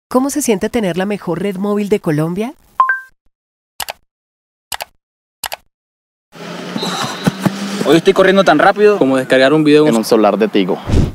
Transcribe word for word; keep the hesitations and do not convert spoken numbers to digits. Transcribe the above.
¿Cómo se siente tener la mejor red móvil de Colombia? Hoy estoy corriendo tan rápido como descargar un video en un celular de Tigo.